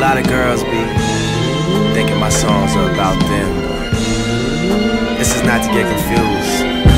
lot of girls be thinking my songs are about them. This is not to get confused.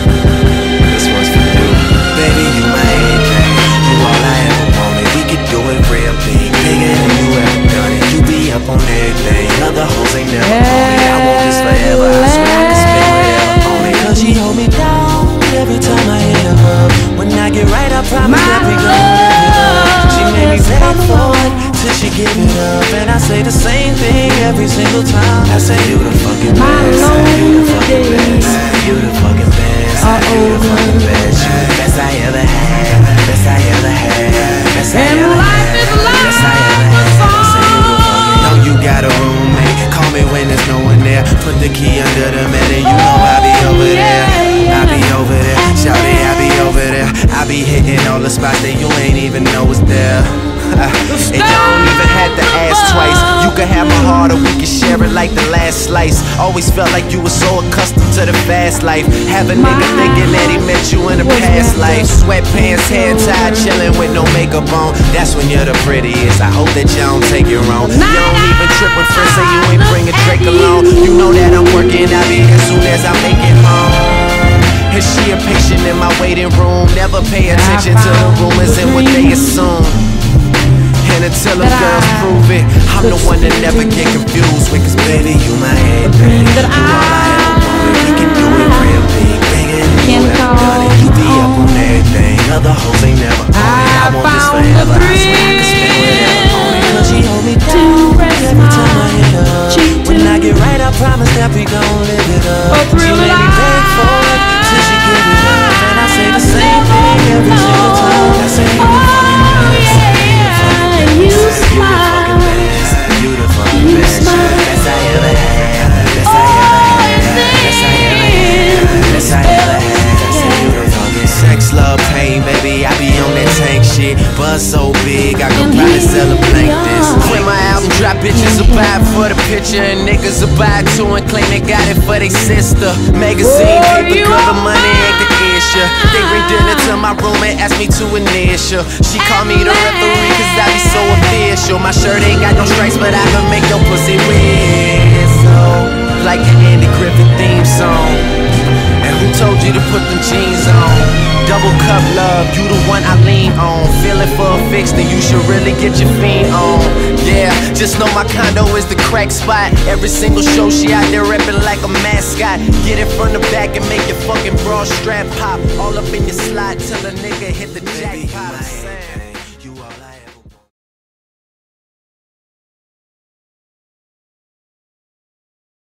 This one's for you. Baby, you my everything. You all I ever wanted. We could do it real big, bigger than you ever done it. You be up on everything. Other hoes ain't never on it. I want this forever. I swear I can spend whatever on it. Cause she hold me down every time I hit her up. When I get right, I promise that we gon' live it up. She made me beg for it till she give it up. And I say the same thing every single time. I say you the fucking best, you the fucking best, you the fucking best, you the fucking best, you the best I ever had, best I ever had, best I ever had, best I ever had. I say you the fucking. Know you got a roommate, call me when there's no one there. Put the key under the mat and you know I be over there. I be over there, shawty, I be over there. I be hitting all the spots that you ain't even know was there. And you don't even have to ask twice. You can have my heart or we can share it like the last slice. Always felt like you were so accustomed to the fast life. Have a nigga thinking that he met you in a past life. Sweatpants, hair tied, chilling with no makeup on. That's when you're the prettiest. I hope that you don't take it wrong. You don't even trip when friends say you ain't bringing Drake along. You know that I'm working, I'll be here soon as I make it home. Is she a patient in my waiting room? Never pay attention to the rumors and what they assume. And until them girls prove it, I'm the one that never get confused with. Cause baby, you my everything. You all I ever wanted. We can do it real big, bigger than you ever done it. You be up on everything. Other hoes ain't never on it. I want this forever. I swear I can spend whatever on it. Cause she hold me down every time I hit her up. When I get right, I promise that we gon' live it up. She made me beg for it till she give it up. And I say the same thing every single time. I say you the fucking best. You smile, you the fucking best, best I ever had, best I ever had, best I ever had, best I ever had. I say you the fucking sex, love, pain, baby. I be on that tank shit, buzz so big I could probably sell a blank this. When my album drop, bitches will buy it for the picture and niggas will buy it too and claim they got it for they sister. Magazine paper cover money ain't the issue. They bring dinner to my room and ask me to initial. She call me the referee cause I be so official. My shirt ain't got no stripes but I can make your pussy whistle like the Andy Griffith theme song. And who told you to put them jeans on? Double cup love, you the one I lean on. Feeling for a fix, then you should really get your fiend on. Yeah, just know my condo is the crack spot. Every single show she out there reppin' like a mascot. Get it from the back and make your fucking bra strap pop. All up in your slot till a nigga hit the jackpot.